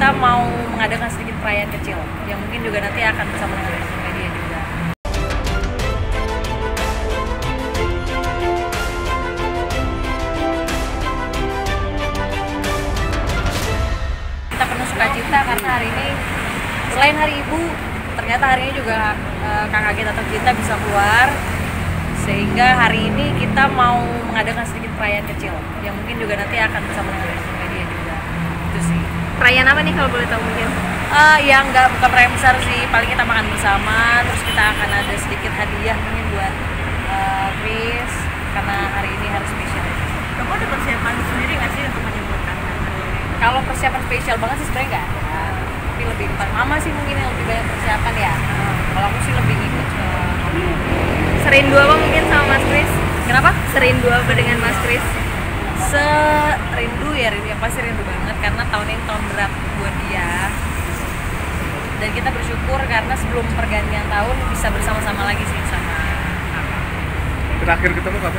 kita mau mengadakan sedikit perayaan kecil yang mungkin juga nanti akan bersama dengan teman media juga. Kita penuh sukacita karena hari ini selain Hari Ibu, ternyata hari ini juga kakak kita tercinta bisa keluar, sehingga hari ini kita mau mengadakan sedikit perayaan kecil yang mungkin juga nanti akan bersama dengan teman media juga. Itu sih. Perayaan apa nih kalau boleh tahu mungkin? Ya bukan perayaan besar sih, paling kita makan bersama, terus kita akan ada sedikit hadiah mungkin buat Chris karena hari ini harus spesial. Kamu ada persiapan sendiri nggak sih untuk menyebutkan? Kalau persiapan spesial banget sih sebenarnya nggak ada, tapi lebih mama sih mungkin yang lebih banyak persiapan ya. Kalau aku sih lebih ngikut ke Serindu apa mungkin sama Mas Chris? kenapa? Serindu apa dengan Mas Chris? Serindu ya, pasti rindu banget karena tahun ini tahun berat buat dia. Dan kita bersyukur karena sebelum pergantian tahun bisa bersama-sama lagi sih sama kakak. Terakhir ketemu kapan?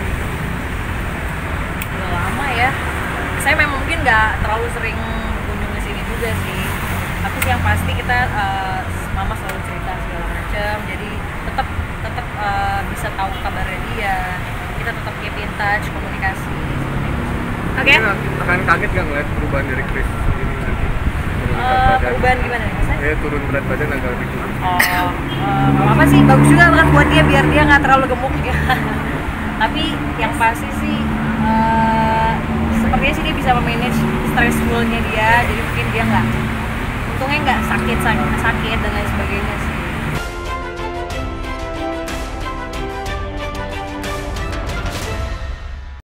Udah lama ya. Saya memang mungkin nggak terlalu sering berkunjung ke sini juga sih. Tapi yang pasti kita mama selalu cerita segala macam. Jadi tetap bisa tahu kabarnya dia. Kita tetap keep in touch, komunikasi. Oke. Akan kaget nggak ngeliat perubahan dari Chris ini nanti? Perubahan gimana nih maksudnya? Turun berat badan agak lebih turun. Nggak apa sih, bagus juga kan buat dia biar dia nggak terlalu gemuk ya. Tapi yang pasti sih sepertinya sih dia bisa memanage stressfulnya dia, jadi mungkin dia untungnya nggak sakit dan lain sebagainya.